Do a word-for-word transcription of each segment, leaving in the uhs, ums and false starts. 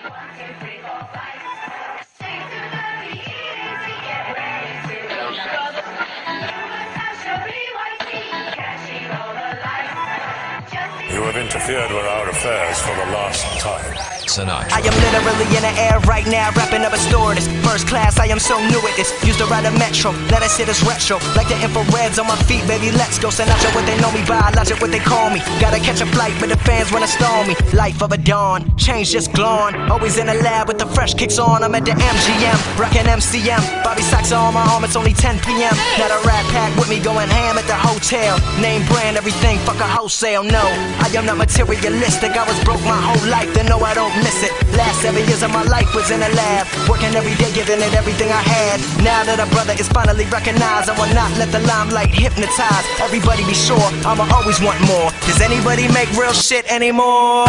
You have interfered with our affairs for the last time. Sinatra. I am literally in the air right now, wrapping up a stewardess. First class, I am so new at this. Used to ride a metro, let us hit us retro. Like the infrareds on my feet, baby, let's go. Sinatra, what they know me by, logic, what they call me. Gotta catch a flight, but the fans wanna stall me. Life of a dawn, change just glowing. Always in the lab with the fresh kicks on. I'm at the M G M, rockin' M C M. Bobby socks on my arm, it's only ten P M Got a rat pack with me going ham at the hotel. Name brand, everything, fuck a wholesale, no. I am not materialistic, I was broke my whole life, then no, I don't miss it. Last seven years of my life was in a lab, working every day, giving it everything I had. Now that a brother is finally recognized, I will not let the limelight hypnotize. Everybody be sure, I'ma always want more. Does anybody make real shit anymore?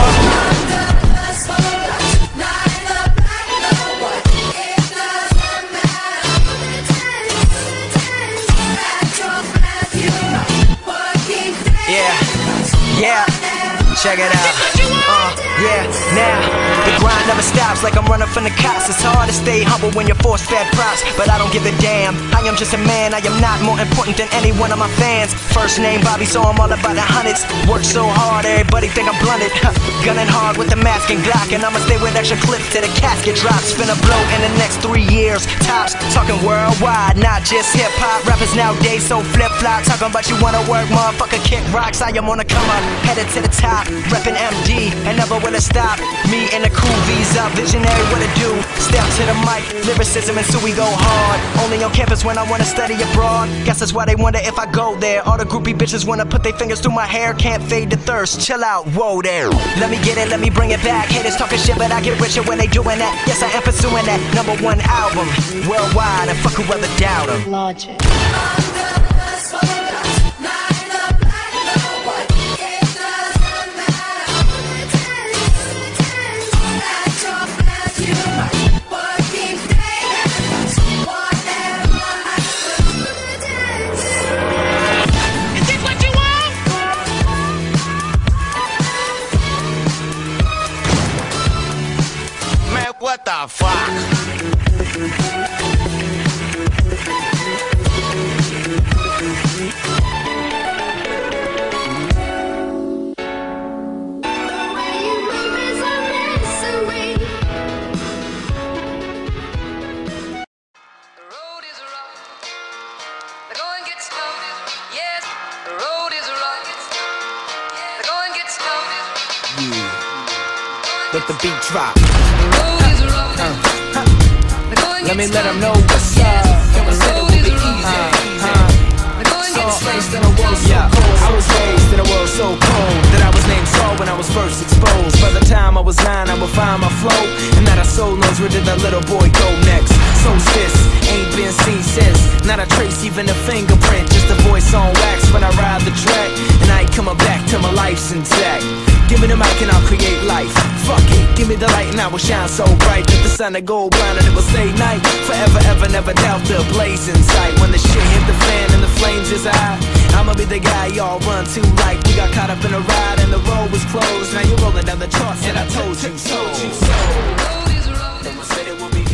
Yeah, yeah, check it out. Uh, yeah, now the grind never stops, like I'm running from the cops. It's hard to stay humble when you're force-fed props, but I don't give a damn. I am just a man, I am not more important than any one of my fans. First name Bobby, so I'm all about the hundreds. Work so hard, everybody think I'm blunted. Gunning hard with the mask and Glock, and I'ma stay with extra clips till the casket drops. Finna blow in the next three years, tops. Talking worldwide, not just hip-hop. Rappers nowadays so flip-flop, talking about you wanna work, motherfucker, kick rocks. I am on the come up, headed to the top, reppin' M D, and never will it stop. Me and the cool visa, visionary, what to do. Step to the mic, lyricism, and so we go hard. Only on campus when I wanna study abroad. Guess that's why they wonder if I go there. All the groupie bitches wanna put their fingers through my hair. Can't fade the thirst, chill out, whoa there. Let me get it, let me bring it back. Haters talking shit, but I get richer when they doing that. Yes, I am pursuing that number one album worldwide, and fuck whoever doubt 'em. Logic. What the fuck? Let the beat drop. Uh, huh. Let me let them know what's up. Never said it would be easy. Uh, huh. So, raised in a world so yeah. cold. I was raised in a world so cold that I was named Saul when I was first exposed. By the time I was nine, I would find my flow, and that I soul knows where did that little boy go next. So sis, ain't been seen since. Not a trace, even a fingerprint. Just a voice on wax when I ride the track, and I ain't coming back till my life's intact. Give me the mic and I'll create life. Fuck it, give me the light and I will shine so bright that the sun will go blind and it will stay night. Forever, ever, never doubt the blazing sight. When the shit hit the fan and the flames is high, I'ma be the guy y'all run to like. We got caught up in a ride and the road was closed. Now you're rolling down the charts and I told you so. Never said it would be